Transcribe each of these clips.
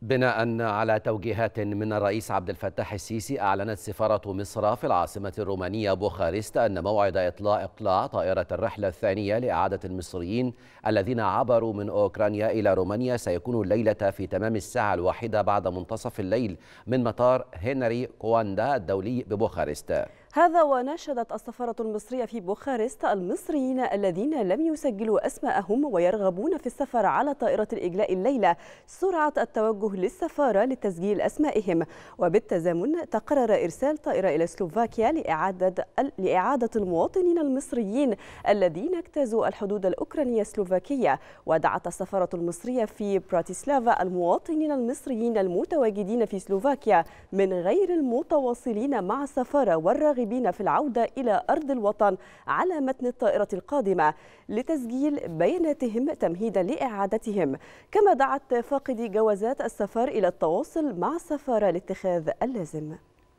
بناء على توجيهات من الرئيس عبد الفتاح السيسي، أعلنت سفارة مصر في العاصمة الرومانية بوخارست أن موعد إقلاع طائرة الرحلة الثانية لإعادة المصريين الذين عبروا من أوكرانيا إلى رومانيا سيكون الليلة في تمام الساعة 1 بعد منتصف الليل من مطار هنري كواندا الدولي ببوخارست. هذا وناشدت السفارة المصرية في بوخارست المصريين الذين لم يسجلوا أسماءهم ويرغبون في السفر على طائرة الإجلاء الليلة سرعة التوجه للسفارة لتسجيل أسمائهم. وبالتزامن تقرر إرسال طائرة إلى سلوفاكيا لإعادة المواطنين المصريين الذين اجتازوا الحدود الأوكرانية السلوفاكية. ودعت السفارة المصرية في براتيسلافا المواطنين المصريين المتواجدين في سلوفاكيا من غير المتواصلين مع السفارة والراغبين في العودة إلى أرض الوطن على متن الطائرة القادمة لتسجيل بياناتهم تمهيدا لإعادتهم. كما دعت فاقدي جوازات السفر إلى التواصل مع السفارة لاتخاذ اللازم.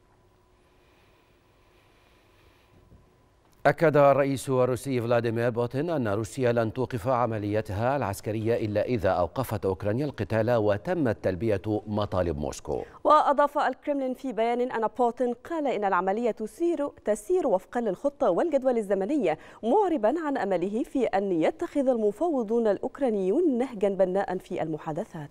أكد الرئيس الروسي فلاديمير بوتين أن روسيا لن توقف عملياتها العسكرية إلا إذا أوقفت أوكرانيا القتال وتمت تلبية مطالب موسكو. وأضاف الكرملين في بيان أن بوتين قال إن العملية تسير وفقا للخطة والجدول الزمني، معربا عن أمله في أن يتخذ المفاوضون الأوكرانيون نهجا بناء في المحادثات.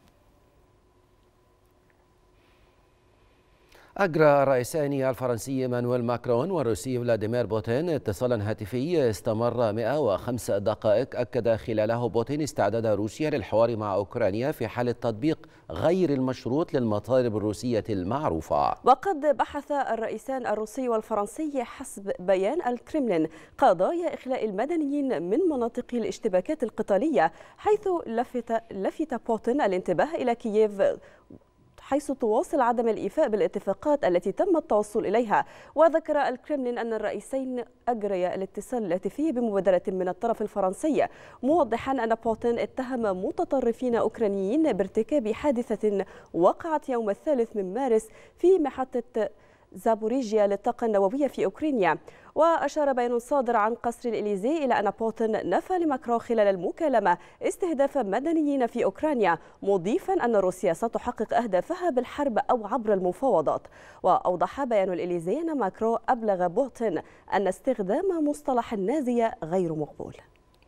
أجرى الرئيسان الفرنسي إيمانويل ماكرون والروسي فلاديمير بوتين اتصالا هاتفي استمر 105 دقائق، أكد خلاله بوتين استعداد روسيا للحوار مع أوكرانيا في حال تطبيق غير المشروط للمطالب الروسية المعروفة. وقد بحث الرئيسان الروسي والفرنسي حسب بيان الكرملين قضايا إخلاء المدنيين من مناطق الاشتباكات القتالية، حيث لفت بوتين الانتباه إلى كييف حيث تواصل عدم الإيفاء بالاتفاقات التي تم التوصل إليها. وذكر الكرملين أن الرئيسين أجريا الاتصال الهاتفي بمبادرة من الطرف الفرنسي، موضحا أن بوتين اتهم متطرفين أوكرانيين بارتكاب حادثة وقعت يوم 3 مارس في محطة زابوريجيا للطاقة النووية في أوكرانيا. وأشار بيان صادر عن قصر الإليزي إلى أن بوتين نفى لماكرون خلال المكالمة استهداف مدنيين في أوكرانيا، مضيفا أن روسيا ستحقق أهدافها بالحرب أو عبر المفاوضات. وأوضح بيان الإليزي أن ماكرون أبلغ بوتين أن استخدام مصطلح النازية غير مقبول.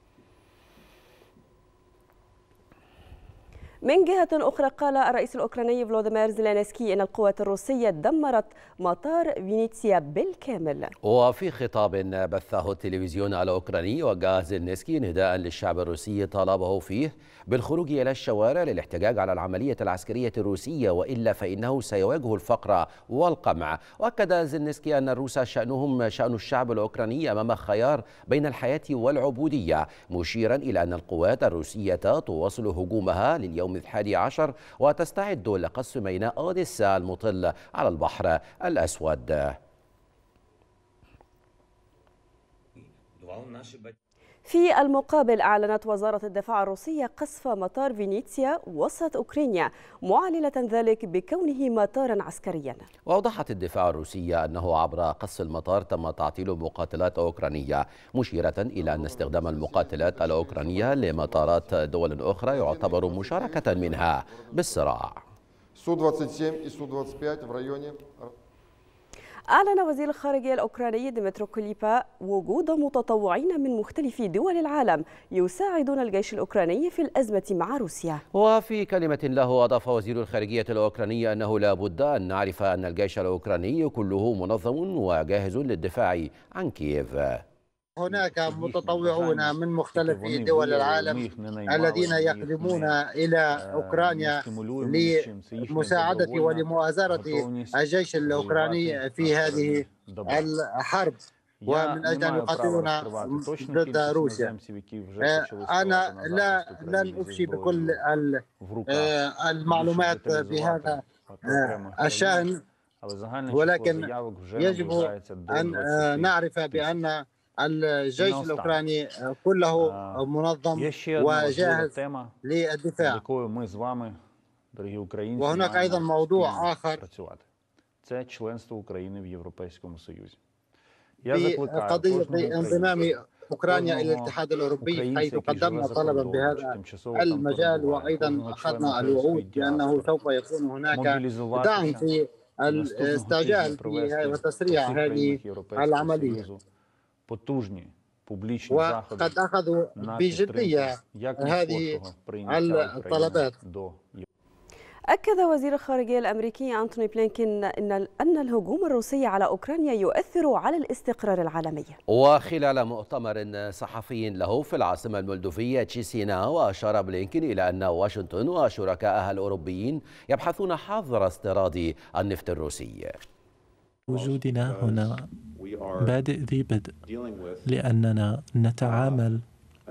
من جهة أخرى قال الرئيس الأوكراني فلوديمير زيلينسكي إن القوات الروسية دمرت مطار فينيسيا بالكامل. وفي خطاب بثه التلفزيون الأوكراني، وجه زيلينسكي نداء للشعب الروسي طالبه فيه بالخروج إلى الشوارع للاحتجاج على العملية العسكرية الروسية، وإلا فإنه سيواجه الفقر والقمع. وأكد زيلينسكي أن الروس شأنهم شأن الشعب الأوكراني أمام خيار بين الحياة والعبودية، مشيرا إلى أن القوات الروسية تواصل هجومها لليوم 11 وتستعد لقصف ميناء أوديسا المطل على البحر الأسود. في المقابل أعلنت وزارة الدفاع الروسية قصف مطار فينيسيا وسط أوكرانيا، معللة ذلك بكونه مطارا عسكريا. وأوضحت الدفاع الروسية أنه عبر قصف المطار تم تعطيل مقاتلات أوكرانية، مشيرة إلى أن استخدام المقاتلات الأوكرانية لمطارات دول أخرى يعتبر مشاركة منها بالصراع. أعلن وزير الخارجية الأوكراني ديمترو كوليبا وجود متطوعين من مختلف دول العالم يساعدون الجيش الأوكراني في الأزمة مع روسيا. وفي كلمة له أضاف وزير الخارجية الأوكراني أنه لا بد أن نعرف أن الجيش الأوكراني كله منظم وجاهز للدفاع عن كييف. هناك متطوعون من مختلف دول العالم الذين يقدمون إلى أوكرانيا لمساعدة ولمؤازرة الجيش الأوكراني في هذه الحرب ومن أجل أن يقاتلون ضد روسيا. أنا لن أفشي بكل المعلومات بهذا الشأن، ولكن يجب أن نعرف بأن الجيش الأوكراني كله منظم وجاهز للدفاع. وهناك أيضا موضوع آخر في قضية انضمام أوكرانيا إلى الاتحاد الأوروبي، حيث قدمنا طلبا بهذا المجال، وأيضا أخذنا الوعود بأنه سوف يكون هناك دعم في الاستعجال وتسريع هذه العملية. وقد أخذوا بجدية هذه الطلبات. أكد وزير الخارجية الأمريكي أنتوني بلينكين أن الهجوم الروسي على أوكرانيا يؤثر على الاستقرار العالمي. وخلال مؤتمر صحفي له في العاصمة المولدوفية تشيسيناو، أشار بلينكين إلى أن واشنطن وشركائها الأوروبيين يبحثون حظر استيراد النفط الروسي. وجودنا هنا بادئ ذي بدء، لأننا نتعامل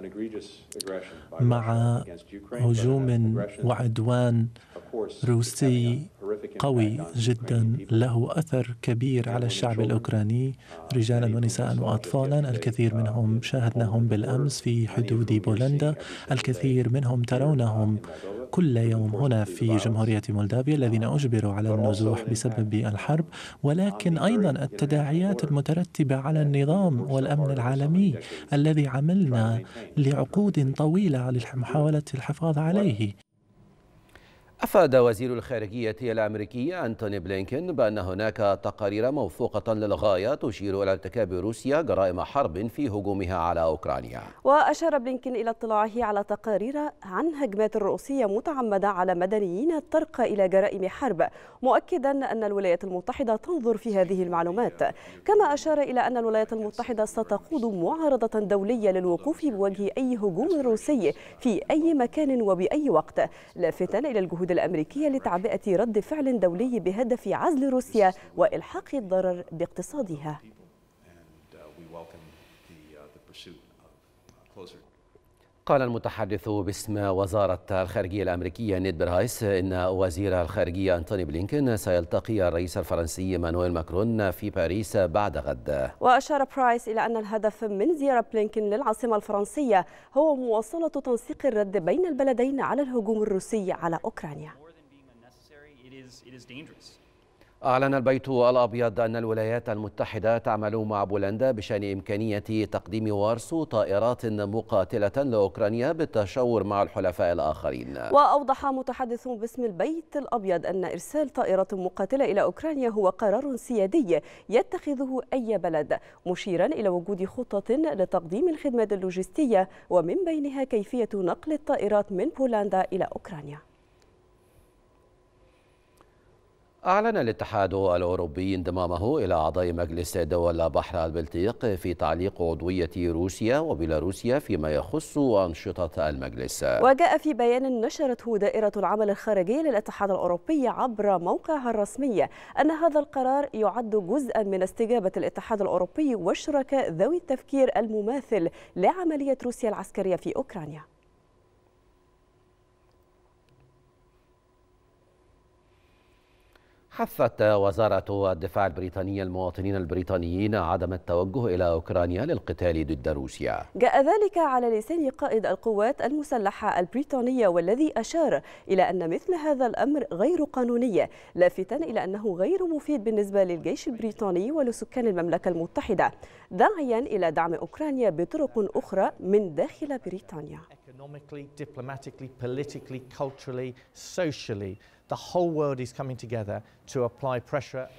مع هجوم وعدوان روسي قوي جدا له أثر كبير على الشعب الأوكراني، رجالا ونساء وأطفالا. الكثير منهم شاهدناهم بالأمس في حدود بولندا، الكثير منهم ترونهم كل يوم هنا في جمهورية مولدافيا الذين أجبروا على النزوح بسبب الحرب، ولكن أيضا التداعيات المترتبة على النظام والأمن العالمي الذي عملنا لعقود طويلة لمحاولة الحفاظ عليه. أفاد وزير الخارجية الأمريكي أنتوني بلينكين بأن هناك تقارير موثوقة للغاية تشير إلى ارتكاب روسيا جرائم حرب في هجومها على أوكرانيا. وأشار بلينكين إلى اطلاعه على تقارير عن هجمات روسية متعمدة على مدنيين ترقى إلى جرائم حرب، مؤكدا أن الولايات المتحدة تنظر في هذه المعلومات. كما أشار إلى أن الولايات المتحدة ستقود معارضة دولية للوقوف بوجه أي هجوم روسي في أي مكان وبأي وقت، لافتا إلى الجهود الأمريكية لتعبئة رد فعل دولي بهدف عزل روسيا وإلحاق الضرر باقتصادها. قال المتحدث باسم وزارة الخارجية الأمريكية نيد برايس إن وزير الخارجية أنتوني بلينكين سيلتقي الرئيس الفرنسي مانويل ماكرون في باريس بعد غد. وأشار برايس إلى أن الهدف من زيارة بلينكين للعاصمة الفرنسية هو مواصلة تنسيق الرد بين البلدين على الهجوم الروسي على أوكرانيا. أعلن البيت الأبيض أن الولايات المتحدة تعمل مع بولندا بشأن إمكانية تقديم وارسو طائرات مقاتلة لأوكرانيا بالتشاور مع الحلفاء الآخرين. وأوضح متحدث باسم البيت الأبيض أن إرسال طائرات مقاتلة إلى أوكرانيا هو قرار سيادي يتخذه أي بلد، مشيرا إلى وجود خطط لتقديم الخدمات اللوجستية ومن بينها كيفية نقل الطائرات من بولندا إلى أوكرانيا. أعلن الاتحاد الأوروبي انضمامه إلى أعضاء مجلس دول بحر البلطيق في تعليق عضوية روسيا وبيلاروسيا فيما يخص أنشطة المجلس. وجاء في بيان نشرته دائرة العمل الخارجي للاتحاد الأوروبي عبر موقعها الرسمي أن هذا القرار يعد جزءا من استجابة الاتحاد الأوروبي والشركاء ذوي التفكير المماثل لعملية روسيا العسكرية في أوكرانيا. حثت وزارة الدفاع البريطانية المواطنين البريطانيين عدم التوجه إلى أوكرانيا للقتال ضد روسيا. جاء ذلك على لسان قائد القوات المسلحة البريطانية، والذي أشار إلى أن مثل هذا الأمر غير قانوني، لافتاً إلى أنه غير مفيد بالنسبة للجيش البريطاني ولسكان المملكة المتحدة، داعياً إلى دعم أوكرانيا بطرق أخرى من داخل بريطانيا. The whole world is coming together to apply pressure.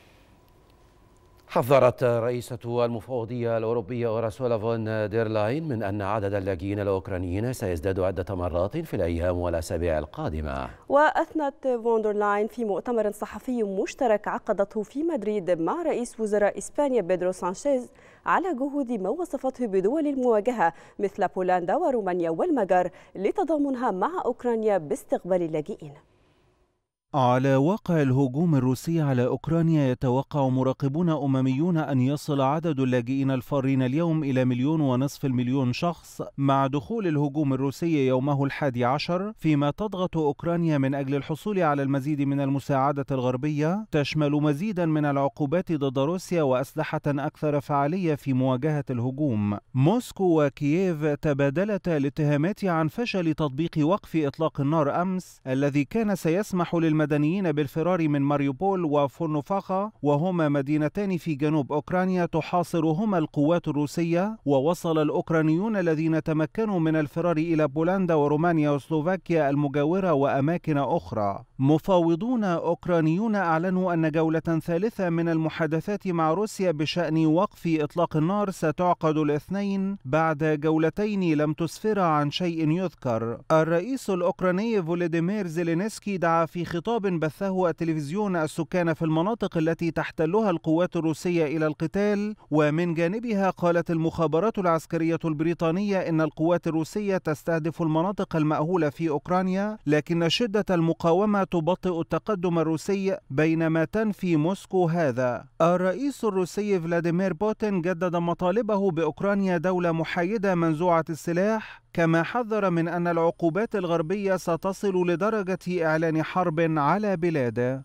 حذرت رئيسة المفوضية الأوروبية أورسولا فون دير لاين من أن عدد اللاجئين الأوكرانيين سيزداد عدة مرات في الأيام والأسابيع القادمة. وأثنت فون دير لاين في مؤتمر صحفي مشترك عقدته في مدريد مع رئيس وزراء إسبانيا بيدرو سانشيز على جهود ما وصفته بدول المواجهة مثل بولندا ورومانيا والمجر لتضامنها مع أوكرانيا باستقبال اللاجئين. على واقع الهجوم الروسي على أوكرانيا، يتوقع مراقبون أمميون أن يصل عدد اللاجئين الفارين اليوم إلى 1.5 مليون شخص مع دخول الهجوم الروسي يومه 11، فيما تضغط أوكرانيا من أجل الحصول على المزيد من المساعدة الغربية تشمل مزيدا من العقوبات ضد روسيا وأسلحة أكثر فعالية في مواجهة الهجوم. موسكو وكييف تبادلتا الاتهامات عن فشل تطبيق وقف إطلاق النار أمس الذي كان سيسمح للمدنيين المدنيين بالفرار من ماريوبول وفورنوفاخا، وهما مدينتان في جنوب أوكرانيا تحاصرهما القوات الروسية. ووصل الأوكرانيون الذين تمكنوا من الفرار إلى بولندا ورومانيا وسلوفاكيا المجاورة وأماكن أخرى. مفاوضون أوكرانيون أعلنوا أن جولة ثالثة من المحادثات مع روسيا بشأن وقف إطلاق النار ستعقد الاثنين بعد جولتين لم تسفرا عن شيء يذكر. الرئيس الأوكراني فولوديمير زيلينسكي دعا في خطاب بثه التلفزيون السكان في المناطق التي تحتلها القوات الروسية إلى القتال. ومن جانبها قالت المخابرات العسكرية البريطانية إن القوات الروسية تستهدف المناطق المأهولة في أوكرانيا، لكن شدة المقاومة تبطئ التقدم الروسي بينما تنفي موسكو هذا. الرئيس الروسي فلاديمير بوتين جدد مطالبه بأوكرانيا دولة محايدة منزوعة السلاح، كما حذر من أن العقوبات الغربية ستصل لدرجة إعلان حرب على بلاده.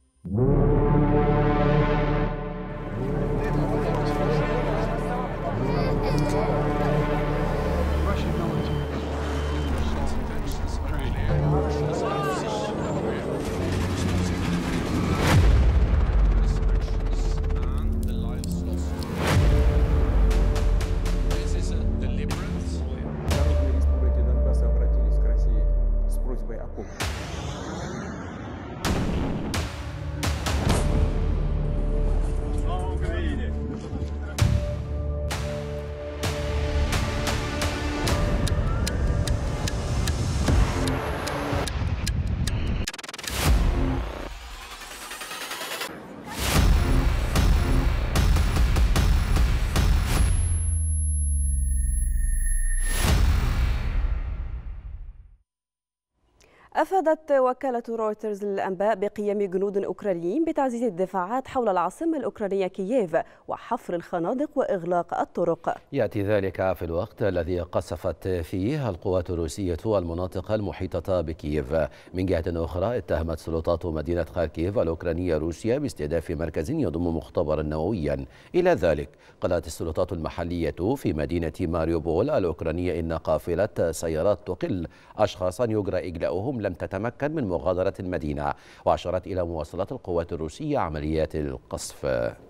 أفادت وكالة رويترز للأنباء بقيام جنود أوكرانيين بتعزيز الدفاعات حول العاصمة الأوكرانية كييف وحفر الخنادق وإغلاق الطرق. يأتي ذلك في الوقت الذي قصفت فيه القوات الروسية المناطق المحيطة بكييف. من جهة أخرى اتهمت سلطات مدينة خاركيف الأوكرانية روسيا باستهداف مركز يضم مختبرا نوويا. إلى ذلك قالت السلطات المحلية في مدينة ماريوبول الأوكرانية إن قافلة سيارات تقل أشخاصا يجرى إجلاؤهم لم تتمكن من مغادرة المدينة، وأشارت إلى مواصلة القوات الروسية عمليات القصف.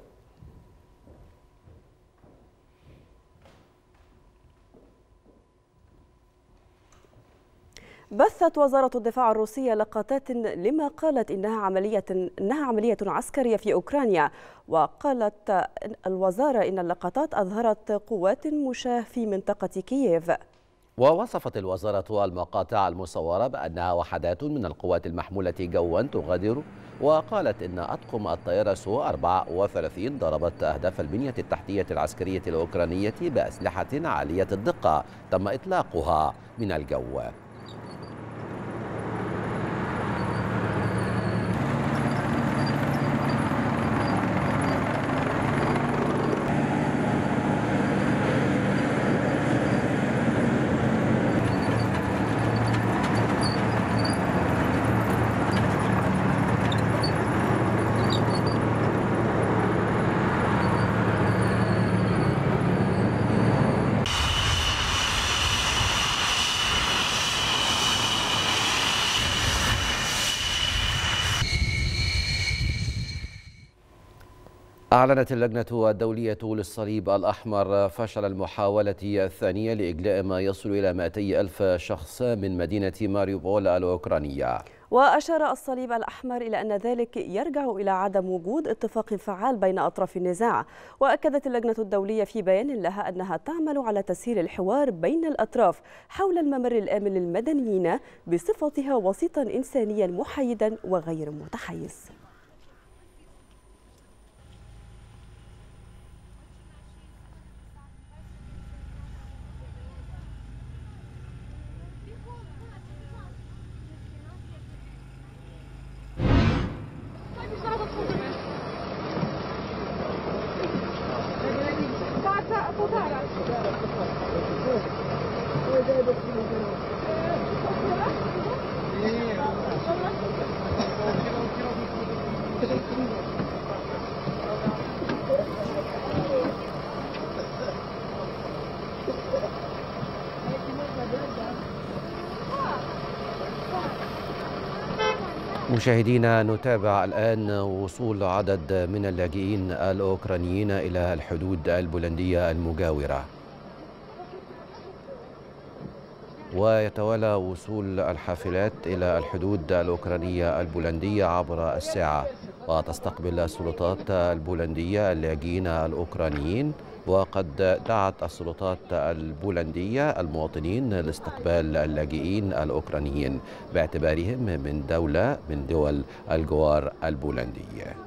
بثت وزارة الدفاع الروسية لقطات لما قالت إنها عملية عسكرية في أوكرانيا. وقالت الوزارة إن اللقطات أظهرت قوات مشاة في منطقة كييف. ووصفت الوزارة المقاطع المصورة بأنها وحدات من القوات المحمولة جوا تغادر، وقالت إن أطقم الطيارة سو 34 ضربت أهداف البنية التحتية العسكرية الأوكرانية بأسلحة عالية الدقة تم إطلاقها من الجو. أعلنت اللجنة الدولية للصليب الأحمر فشل المحاولة الثانية لإجلاء ما يصل إلى 200,000 شخص من مدينة ماريوبول الأوكرانية. وأشار الصليب الأحمر إلى أن ذلك يرجع إلى عدم وجود اتفاق فعال بين أطراف النزاع. وأكدت اللجنة الدولية في بيان لها أنها تعمل على تسهيل الحوار بين الأطراف حول الممر الآمن للمدنيين بصفتها وسيطا إنسانيا محايدا وغير متحيز. مشاهدينا، نتابع الآن وصول عدد من اللاجئين الأوكرانيين إلى الحدود البولندية المجاورة، ويتوالى وصول الحافلات إلى الحدود الأوكرانية البولندية عبر الساعة، وتستقبل السلطات البولندية اللاجئين الأوكرانيين، وقد دعت السلطات البولندية المواطنين لاستقبال اللاجئين الأوكرانيين باعتبارهم من دولة من دول الجوار البولندية.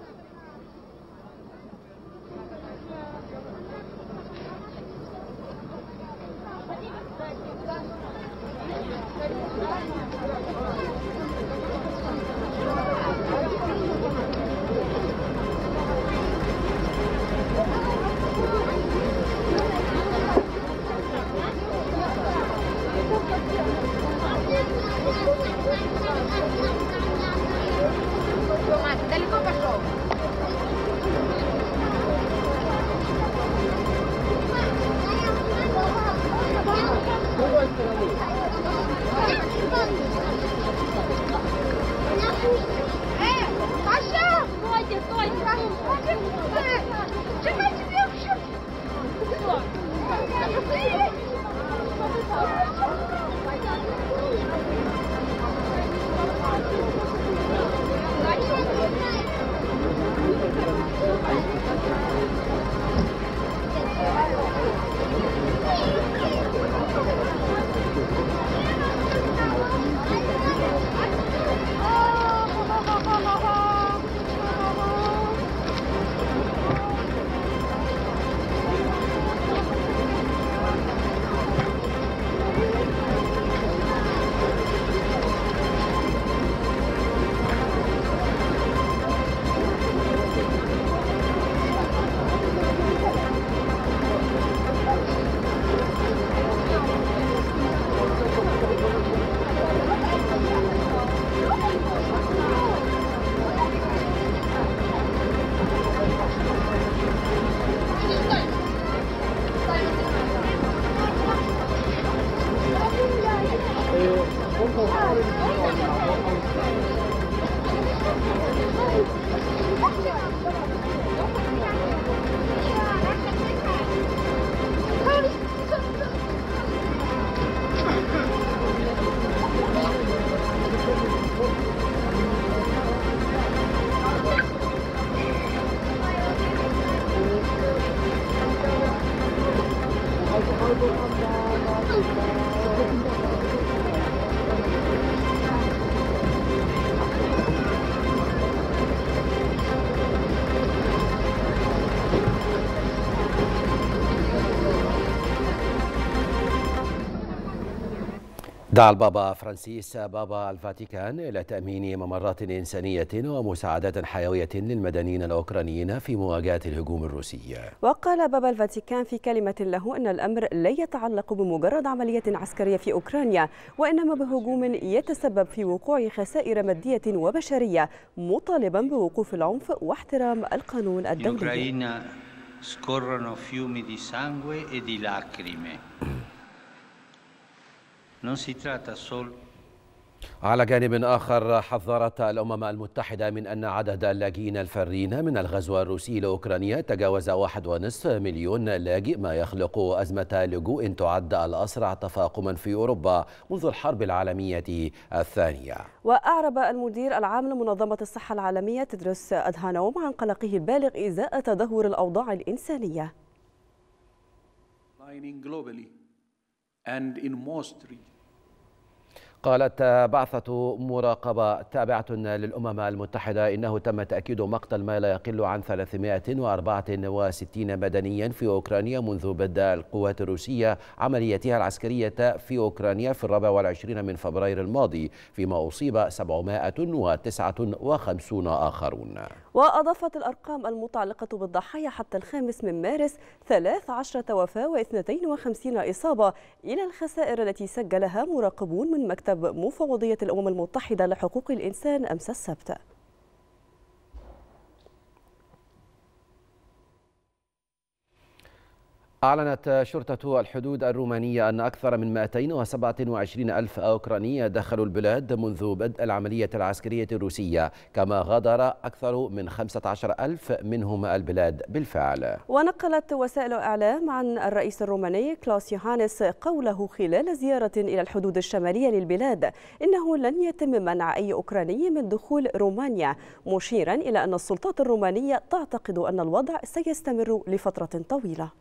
دعا البابا فرانسيس بابا الفاتيكان إلى تأمين ممرات إنسانية ومساعدات حيوية للمدنيين الأوكرانيين في مواجهة الهجوم الروسي. وقال بابا الفاتيكان في كلمة له أن الأمر لا يتعلق بمجرد عملية عسكرية في أوكرانيا، وإنما بهجوم يتسبب في وقوع خسائر مادية وبشرية، مطالبا بوقوف العنف واحترام القانون الدولي. scorrono fiumi di sangue e di lacrime. Non si tratta solo. على جانب آخر، حذرت الأمم المتحدة من أن عدد اللاجئين الفارين من الغزو الروسي لأوكرانيا تجاوز 1.5 مليون لاجئ، ما يخلق أزمة لجوء تعد الأسرع تفاقما في أوروبا منذ الحرب العالمية الثانية. وأعرب المدير العام لمنظمة الصحة العالمية تدروس أدهانوم عن قلقه البالغ إزاء تدهور الأوضاع الإنسانية. قالت بعثة مراقبة تابعة للأمم المتحدة إنه تم تأكيد مقتل ما لا يقل عن 364 مدنيا في أوكرانيا منذ بدء القوات الروسية عملياتها العسكرية في أوكرانيا في 24 من فبراير الماضي، فيما أصيب 759 آخرون. وأضافت الأرقام المتعلقة بالضحايا حتى 5 من مارس 13 وفاة و52 إصابة إلى الخسائر التي سجلها مراقبون من مكتب مفوضية الأمم المتحدة لحقوق الإنسان أمس السبت. أعلنت شرطة الحدود الرومانية أن أكثر من 227 ألف أوكراني دخلوا البلاد منذ بدء العملية العسكرية الروسية، كما غادر أكثر من 15 ألف منهم البلاد بالفعل. ونقلت وسائل إعلام عن الرئيس الروماني كلاوس يوهانس قوله خلال زيارة إلى الحدود الشمالية للبلاد إنه لن يتم منع أي أوكراني من دخول رومانيا، مشيرا إلى أن السلطات الرومانية تعتقد أن الوضع سيستمر لفترة طويلة.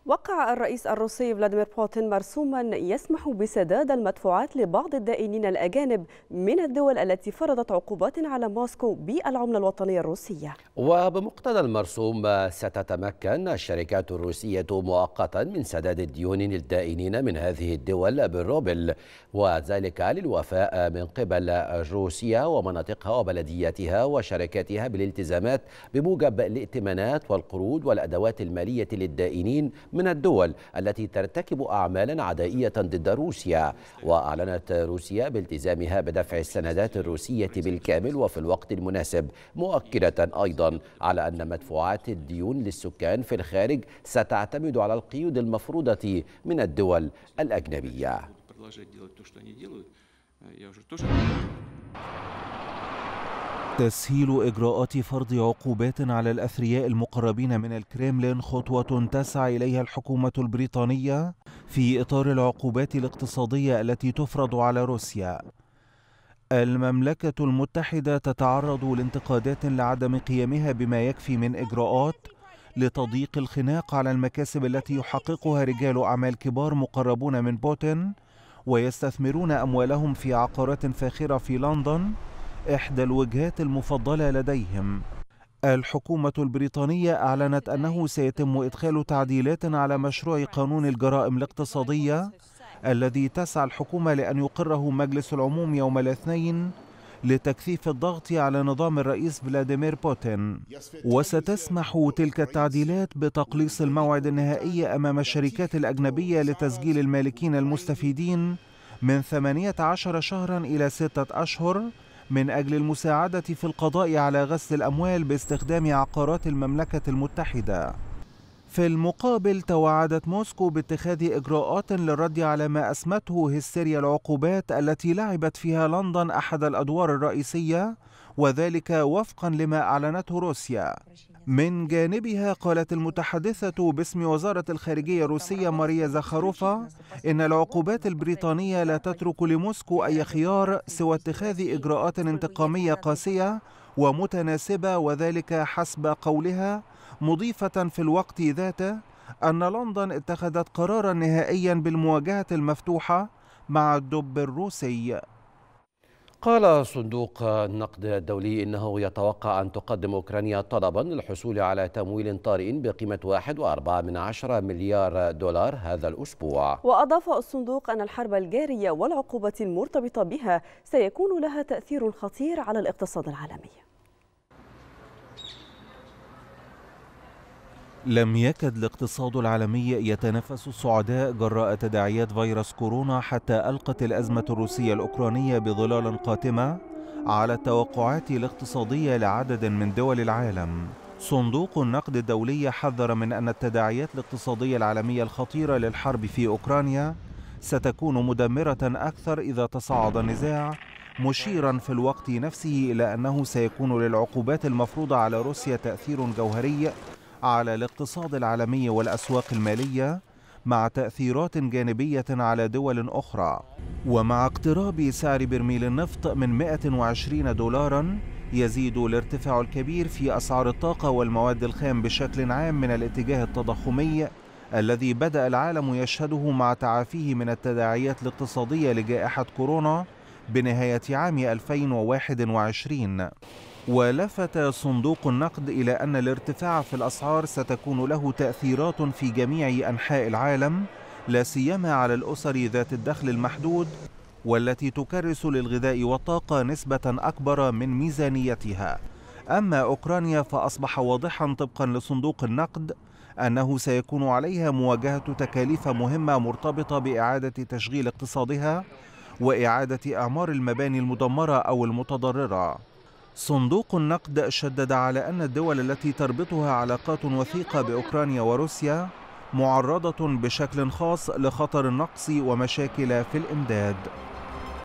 وقع الرئيس الروسي فلاديمير بوتين مرسوما يسمح بسداد المدفوعات لبعض الدائنين الأجانب من الدول التي فرضت عقوبات على موسكو بالعملة الوطنية الروسية. وبمقتضى المرسوم ستتمكن الشركات الروسية مؤقتا من سداد الديون للدائنين من هذه الدول بالروبل، وذلك للوفاء من قبل روسيا ومناطقها وبلدياتها وشركاتها بالالتزامات بموجب الائتمانات والقروض والأدوات المالية للدائنين من الدول التي ترتكب أعمالا عدائية ضد روسيا. وأعلنت روسيا بالتزامها بدفع السندات الروسية بالكامل وفي الوقت المناسب، مؤكدة أيضا على أن مدفوعات الديون للسكان في الخارج ستعتمد على القيود المفروضة من الدول الأجنبية. تسهيل إجراءات فرض عقوبات على الأثرياء المقربين من الكريملين خطوة تسعى إليها الحكومة البريطانية في إطار العقوبات الاقتصادية التي تفرض على روسيا. المملكة المتحدة تتعرض لانتقادات لعدم قيامها بما يكفي من إجراءات لتضييق الخناق على المكاسب التي يحققها رجال أعمال كبار مقربون من بوتين ويستثمرون أموالهم في عقارات فاخرة في لندن، إحدى الوجهات المفضلة لديهم. الحكومة البريطانية أعلنت أنه سيتم إدخال تعديلات على مشروع قانون الجرائم الاقتصادية الذي تسعى الحكومة لأن يقره مجلس العموم يوم الاثنين لتكثيف الضغط على نظام الرئيس فلاديمير بوتين. وستسمح تلك التعديلات بتقليص الموعد النهائي أمام الشركات الأجنبية لتسجيل المالكين المستفيدين من 18 شهرا إلى 6 أشهر من أجل المساعدة في القضاء على غسل الأموال باستخدام عقارات المملكة المتحدة. في المقابل توعدت موسكو باتخاذ إجراءات للرد على ما أسمته هستيريا العقوبات التي لعبت فيها لندن أحد الأدوار الرئيسية، وذلك وفقا لما أعلنته روسيا. من جانبها قالت المتحدثة باسم وزارة الخارجية الروسية ماريا زخاروفا إن العقوبات البريطانية لا تترك لموسكو أي خيار سوى اتخاذ إجراءات انتقامية قاسية ومتناسبة، وذلك حسب قولها، مضيفة في الوقت ذاته أن لندن اتخذت قرارا نهائيا بالمواجهة المفتوحة مع الدب الروسي. قال صندوق النقد الدولي إنه يتوقع أن تقدم أوكرانيا طلبا للحصول على تمويل طارئ بقيمة 1.4 مليار دولار هذا الأسبوع. وأضاف الصندوق أن الحرب الجارية والعقوبات المرتبطة بها سيكون لها تأثير خطير على الاقتصاد العالمي. لم يكد الاقتصاد العالمي يتنفس الصعداء جراء تداعيات فيروس كورونا حتى ألقت الأزمة الروسية الأوكرانية بظلال قاتمة على التوقعات الاقتصادية لعدد من دول العالم. صندوق النقد الدولي حذر من أن التداعيات الاقتصادية العالمية الخطيرة للحرب في أوكرانيا ستكون مدمرة أكثر إذا تصاعد النزاع، مشيرا في الوقت نفسه إلى أنه سيكون للعقوبات المفروضة على روسيا تأثير جوهري على الاقتصاد العالمي والأسواق المالية، مع تأثيرات جانبية على دول أخرى. ومع اقتراب سعر برميل النفط من 120 دولارا، يزيد الارتفاع الكبير في أسعار الطاقة والمواد الخام بشكل عام من الاتجاه التضخمي الذي بدأ العالم يشهده مع تعافيه من التداعيات الاقتصادية لجائحة كورونا بنهاية عام 2021. ولفت صندوق النقد إلى أن الارتفاع في الأسعار ستكون له تأثيرات في جميع أنحاء العالم، لا سيما على الأسر ذات الدخل المحدود والتي تكرس للغذاء والطاقة نسبة أكبر من ميزانيتها. أما أوكرانيا فأصبح واضحا طبقا لصندوق النقد أنه سيكون عليها مواجهة تكاليف مهمة مرتبطة بإعادة تشغيل اقتصادها وإعادة إعمار المباني المدمرة أو المتضررة. صندوق النقد شدد على أن الدول التي تربطها علاقات وثيقة بأوكرانيا وروسيا معرضة بشكل خاص لخطر النقص ومشاكل في الإمداد.